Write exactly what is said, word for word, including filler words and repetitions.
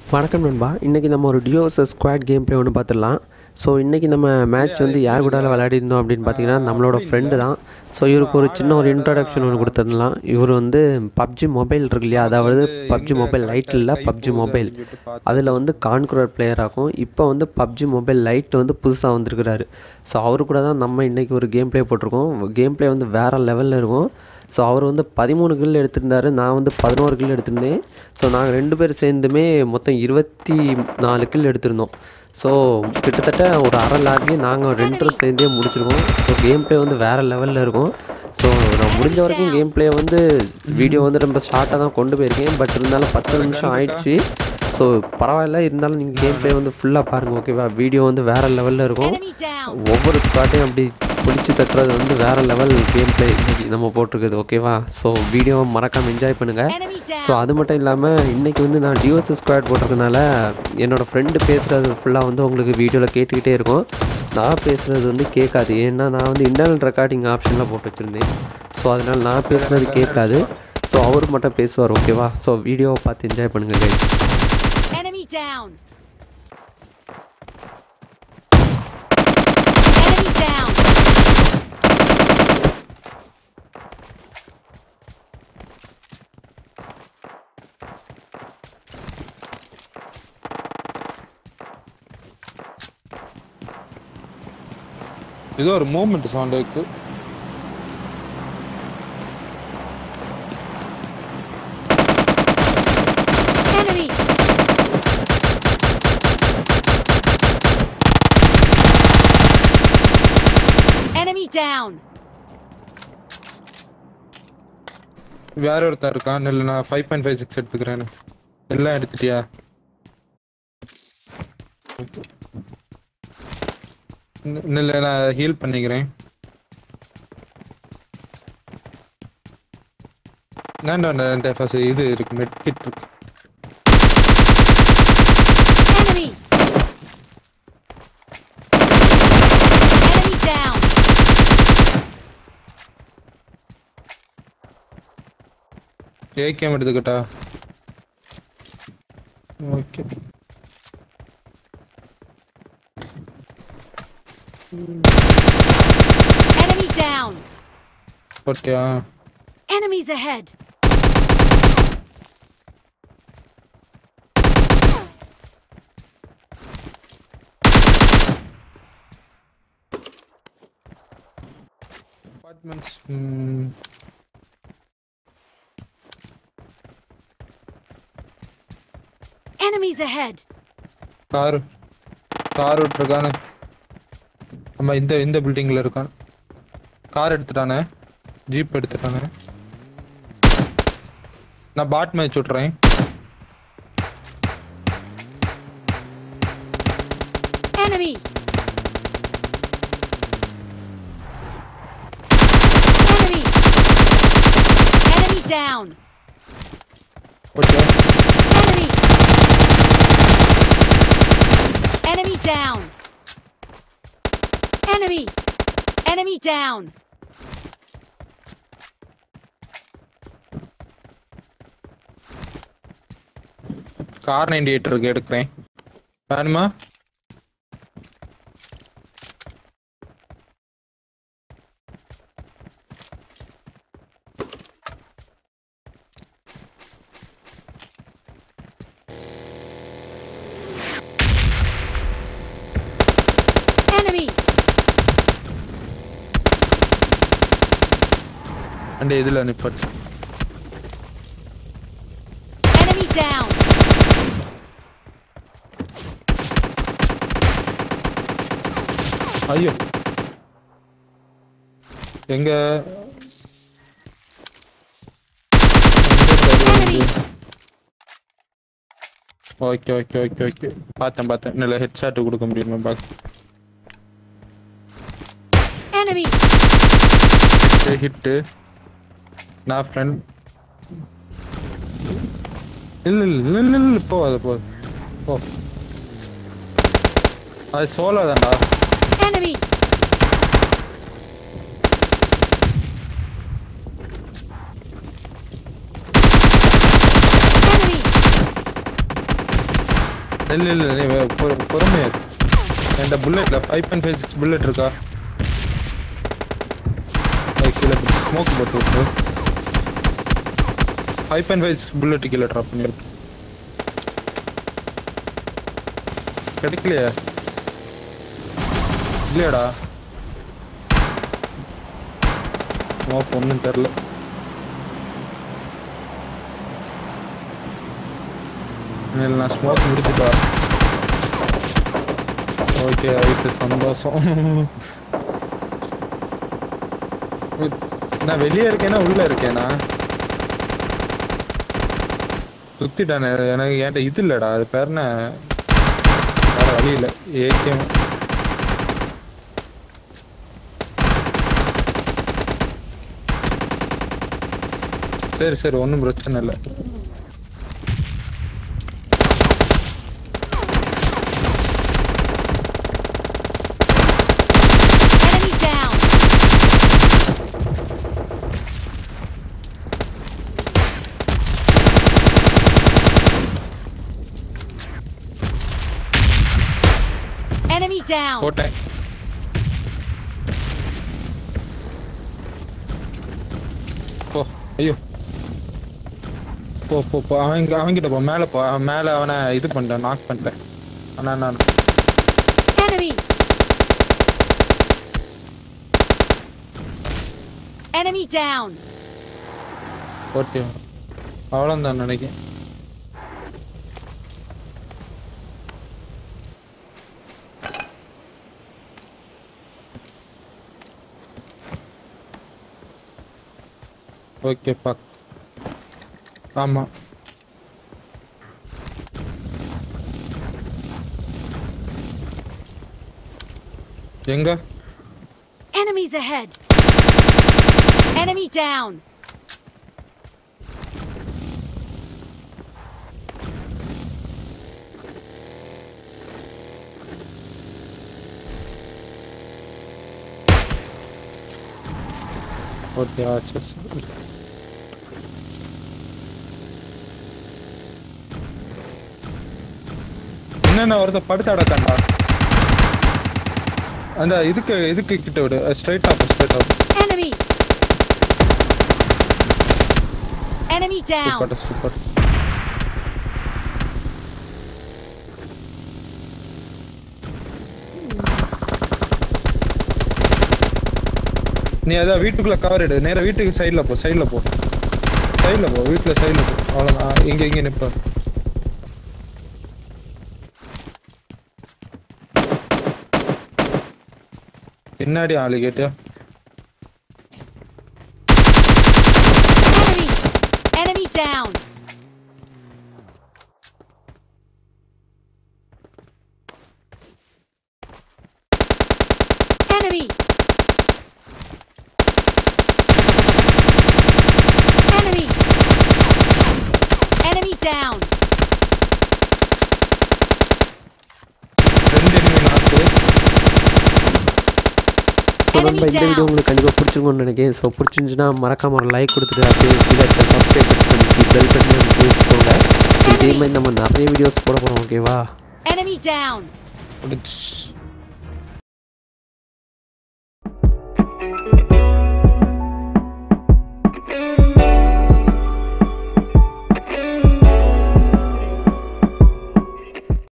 வணக்கம் நண்பா. இன்றைக்கி நம்ம ஒரு duo vs squad game play ஒன்று பார்த்துடலாம். ஸோ இன்றைக்கி நம்ம மேட்ச் வந்து யார் கூட விளையாடிருந்தோம் அப்படின்னு பார்த்தீங்கன்னா நம்மளோட ஃப்ரெண்டு தான். ஸோ இவருக்கு ஒரு சின்ன ஒரு இன்ட்ரடக்ஷன் ஒன்று கொடுத்துருந்தலாம். இவர் வந்து பப்ஜி மொபைல் இருக்கு இல்லையா, அதாவது பப்ஜி மொபைல் லைட் இல்லை பப்ஜி மொபைல், அதில் வந்து கான்குரர் பிளேயர் ஆகும். இப்போ வந்து பப்ஜி மொபைல் லைட் வந்து புதுசாக வந்திருக்கிறாரு. ஸோ அவரு கூட தான் நம்ம இன்றைக்கி ஒரு கேம் ப்ளே போட்டிருக்கோம். கேம் ப்ளே வந்து வேறு லெவலில் இருக்கும். ஸோ அவர் வந்து பதிமூணு கில் எடுத்திருந்தார், நான் வந்து பதினோரு கில் எடுத்திருந்தேன். ஸோ நாங்கள் ரெண்டு பேர் சேர்ந்துமே மொத்தம் இருபத்தி நாலு கில் எடுத்திருந்தோம். ஸோ கிட்டத்தட்ட ஒரு அரை லாகி நாங்கள் ரெண்டும் சேர்ந்தே முடிச்சிருக்கோம். ஸோ கேம் ப்ளே வந்து வேறு லெவலில் இருக்கும். ஸோ நான் முடிஞ்ச வரைக்கும் கேம் ப்ளே வந்து வீடியோ வந்து ரொம்ப ஷார்ட்டாக தான் கொண்டு போயிருக்கேன். பட் இருந்தாலும் பத்து நிமிஷம் ஆயிடுச்சு. ஸோ பரவாயில்ல, இருந்தாலும் நீங்கள் கேம் ப்ளே வந்து ஃபுல்லாக பாருங்கள், ஓகேவா? வீடியோ வந்து வேறு லெவலில் இருக்கும். ஒவ்வொரு ஸ்பாட்டையும் அப்படி பிடிச்சி தட்டுறது வந்து வேறு லெவல் கேம் ப்ளே இன்றைக்கி நம்ம போட்டிருக்குது, ஓகேவா? ஸோ வீடியோவை மறக்காமல் என்ஜாய் பண்ணுங்கள். ஸோ அது மட்டும் இல்லாமல் இன்றைக்கி வந்து நான் டியோ vs ஸ்குவாட் போட்டிருக்கனால என்னோடய ஃப்ரெண்டு பேசுகிறது ஃபுல்லாக வந்து உங்களுக்கு வீடியோவில் கேட்டுக்கிட்டே இருக்கும். நான் பேசுகிறது வந்து கேட்காது, ஏன்னா நான் வந்து இன்டர்னல் ரெக்கார்டிங் ஆப்ஷன்லாம் போட்டு வச்சுருந்தேன். ஸோ அதனால் நான் பேசுகிறது கேட்காது. ஸோ அவர் மட்டும் பேசுவார், ஓகேவா? ஸோ வீடியோவை பார்த்து என்ஜாய் பண்ணுங்கள் guys. Enemy down. Enemy down. ஏதோ ஒரு மூவ்மெண்ட் சவுண்ட் இருக்கு. Enemy. Enemy down. வேற ஒருத்தர் இருக்கான். இல்ல நான் ஃபைவ் பாயிண்ட் ஃபைவ் சிக்ஸ் எடுத்துக்கிறேன். எல்லாம் எடுத்துட்டியா? இல்லை, நான் ஹீல் பண்ணிக்கிறேன். வேண்டாம், ஃபர்ஸ்ட் இது இருக்கு, மெட் கிட் இருக்கு. Enemy. Enemy down. ஏகேம் எடுத்துக்கிட்டா? ஓகே. Enemy down. ஓகேயா? Enemies ahead. Apartments. Enemies ahead. Car car விட்டுருக்கானே. ஆமா, இந்த இந்த பில்டிங்ல இருக்கான். கார் எடுத்துட்டானே, ஜீப் எடுத்துட்டானே. நான் பாட் மேட்ச் விட்றேன். Enemy. Enemy. Enemy down. Okay. Enemy. Enemy down. Enemy. Enemy down. Car ninety eight இருக்கு, எடுக்கிறேன். வேணுமா? Enemy. அண்ட் இதுல நிப்பாட்டு. Enemy down. ஐயோ, எங்க? ஓகே ஓகே ஓகே ஓகே பார்த்தேன் பார்த்தேன். நல்ல ஹெட் ஷாட் கொடுக்க முடியுமா பாக்க? Enemy. ஹிட். நான் ஃப்ரெண்ட். இல்ல இல்ல இல்ல இல்ல போ, அது போ போ. அது சோலோ தான்டா. Enemy. இல்ல இல்ல நீ பொறுமையா என்கிட்ட புல்லட்ல five point five six bullet இருக்கா கீழே ஸ்மோக் போட்டு விட்டு five point five six bullet கீழே ட்ராப் பண்ணிவிட்டு கிடைக்கலையா இல்லையாடா ஸ்மோக் ஒன்றும் தெரில இல்லை நான் ஸ்மோக் முடிச்சுட்டா ஓகே ரைட்டு சந்தோஷம் நான் வெளியே இருக்கேனா உள்ள இருக்கேனா சுத்திட்டானே எனக்கு என்கிட்ட இது இல்லடா அது பேர் என்ன வேற வழி இல்லை ஏகேம் சரி சரி ஒன்றும் பிரச்சனை இல்லை Enemy down. போட்டேன் போ ஐயோ போ போ போ அவன் அவன்கிட்ட போ மேலே போ அவன் மேலே அவனை இது பண்ணிட்டேன் நாக் பண்ணிட்டேன் அண்ணா நான் Enemy. Enemy down. ஓகே அவ்வளோதான் நினைக்கிறேன் ஓகே பாக் ஆமா எங்க Enemies ahead. Enemy down. Okay சரி சரி என்னென்ன ஒருத்த படுத்து அடக்கண்டா அந்த இதுக்கு இதுக்கு கிட்ட விடு straight up straight up Enemy. Enemy down. Super super நீ அதான் வீட்டுக்குள்ள கவர் எடு நேரா வீட்டுக்கு சைடுல போ சைடுல போ சைடுல போ வீட்டுல சைடுல போ அவ்வளவுதான் இங்க இங்க நிப்ப பின்னாடி ஆளு கேட்டியா Enemy. Enemy down. Enemy. Enemy. Enemy down. ரெண்டு எனிமி நாக்கு ஸோ நம்ம இந்த வீடியோ உங்களுக்கு கண்டிப்பாக பிடிச்சிருக்கோன்னு நினைக்கிறேன் ஸோ பிடிச்சிருந்துச்சுன்னா மறக்காம ஒரு லைக் கொடுத்துட்டு அப்படியே கீழே சப்ஸ்கிரைப் பண்ணி பெல் பண்ணி வச்சுக்கோங்க இதே மாதிரி நம்ம நிறைய வீடியோஸ் போட போகிறோம் ஓகேவா Enemy down. முடிச்சு